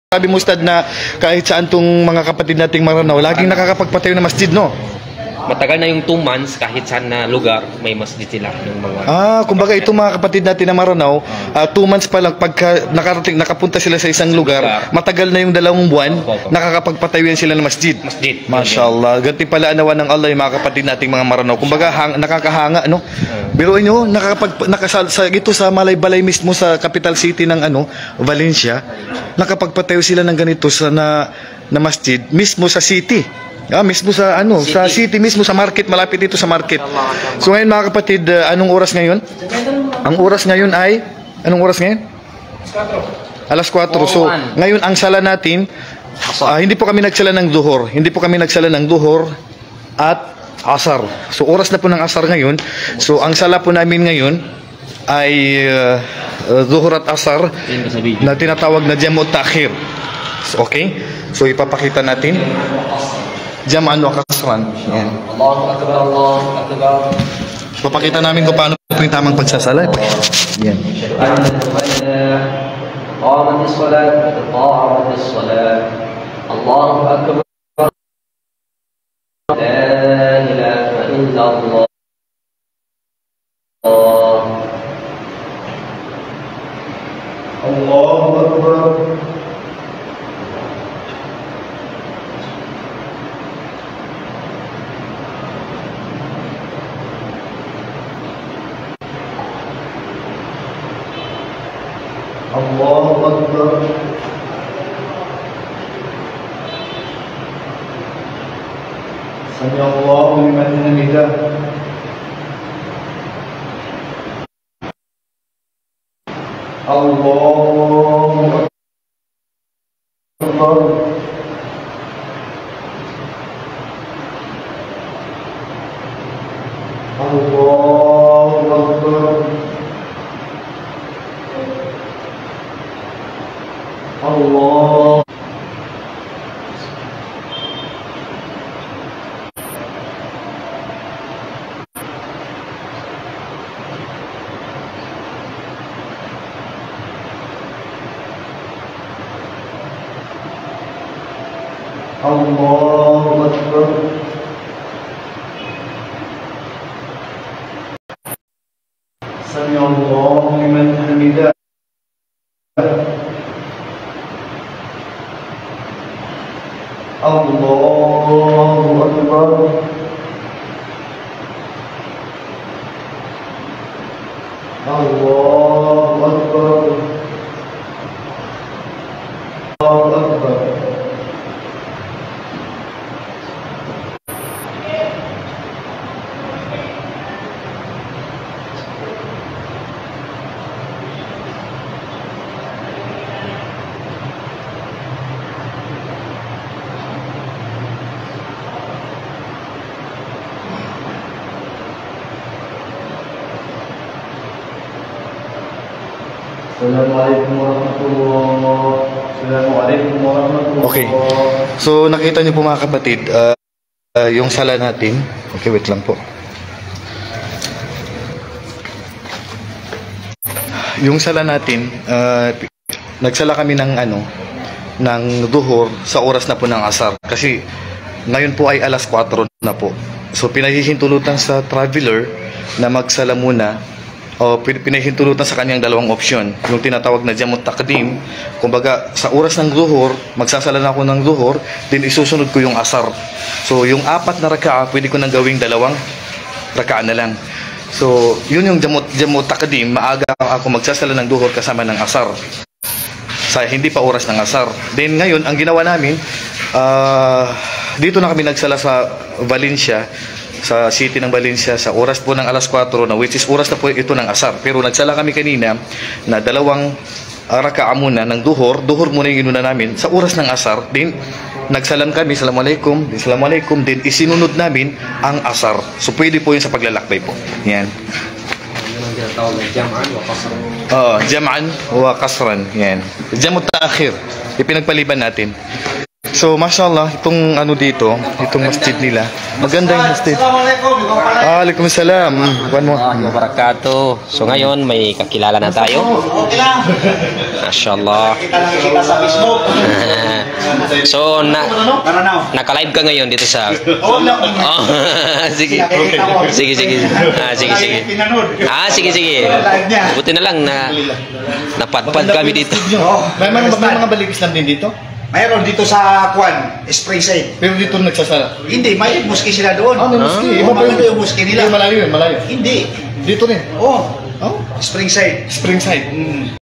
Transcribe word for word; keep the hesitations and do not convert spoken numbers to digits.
Sabi mo, Ustad, na kahit saan tong mga kapatid nating Maranao, laging nakakapagpatayo ng masjid, no? Matagal na yung two months, kahit saan na lugar, may masjid sila. Yung mga Ah, kumbaga itong mga kapatid natin na Maranao, uh, two months pa lang, pagka nakarating, nakapunta sila sa isang lugar, lugar. matagal na yung dalawang buwan, nakakapagpatayo yan sila ng masjid. Masjid. Mashallah. Ganti pala anawan ng Allah yung mga kapatid nating mga Maranao. Kumbaga, hang, nakakahanga, ano? Pero inyo, nakakapag, nakasal, sa, ito sa Malay-Balay mismo sa capital city ng ano, Valencia, nakapagpatayo sila ng ganito sa na, na masjid, mismo sa city. Ah, mismo sa ano, city. Sa city mismo, sa market, malapit dito sa market. So ngayon mga kapatid, uh, anong oras ngayon? Ang oras ngayon ay, anong oras ngayon? Alas kwatro. So ngayon ang sala natin, uh, hindi po kami nagsala ng duhur. Hindi po kami nagsala ng duhur at asar. So oras na po ng asar ngayon. So ang sala po namin ngayon ay uh, uh, duhur at asar na tinatawag na jamu takhir. So, okay? So ipapakita natin. Jam'an wa kasran. Yan. Allahu Akbar, Allahu Akbar. Papakita namin kung paano ito yung tamang pagsasala. Yan. قامت الصلاة قامت الصلاة الله أكبر لا إله إلا الله الله أكبر الله أكبر سمع الله لمن حمده الله أكبر الله أكبر Allah. Allahu Akbar. Sami Allahu liman hamidah. Allahu Akbar. Allahu Akbar. Allahu Akbar. Assalamualaikum warahmatullahi Assalamualaikum warahmatullahi. Okay. So nakita niyo po mga kapatid, uh, uh, yung sala natin. Okay, wait lang po. Yung sala natin, uh, nagsala kami ng ano, ng duhur sa oras na po ng asar. Kasi ngayon po ay alas kwatro na po. So pinahihintulutan sa traveler na magsala muna, o pinahintulutan sa kanyang dalawang opsyon. Yung tinatawag na jamut takdim, kumbaga sa oras ng duhur, magsasala na ako ng duhur, din isusunod ko yung asar. So yung apat na raka'a, pwede ko nang gawing dalawang raka'a na lang. So yun yung jamut, jamut takdim, maaga ako magsasala ng duhur kasama ng asar. Sa hindi pa oras ng asar. Then ngayon, ang ginawa namin, uh, dito na kami nagsala sa Valencia, sa city ng Valencia, sa oras po ng alas kwatro na, which is oras na po ito ng asar. Pero nagsala kami kanina na dalawang uh, raka'a muna ng duhur. Duhur muna yung inuna namin sa oras ng asar. Then nagsalam kami, Assalamualaikum, Assalamualaikum, then isinunod namin ang asar. So pwede po yun sa paglalakbay po. Yan. Oo, jam'an wa kasran. Yan. Jamut ta'akhir. Ipinagpaliban natin. So, mashallah, itong ano dito, itong masjid nila, maganda yung masjid. Waalaikumsalam. One mo. Wabarakatuh. So ngayon may kakilala na tayo. Mashallah. Kita lang kita sa Facebook. So, na, Karanaw. naka-live ka ngayon dito sa... Oo, na. Oh, sige. Nakikita ko. Sige, sige. Ah, sige, sige. Pinanood. Ah, sige, sige. Live niya. Buti na lang na napadpad kami dito. Oo. May mga, may mga balikis lang din dito. Mayroon dito sa Kwan, Springside. Pero dito nagsasala. Hindi, may muski sila doon. Ah, may muski. Oo, Iba pa maganda yung muski nila. Hindi, malayo yun, malayo. Hindi. Dito rin. Oh, Oh, Springside. Springside. Mm.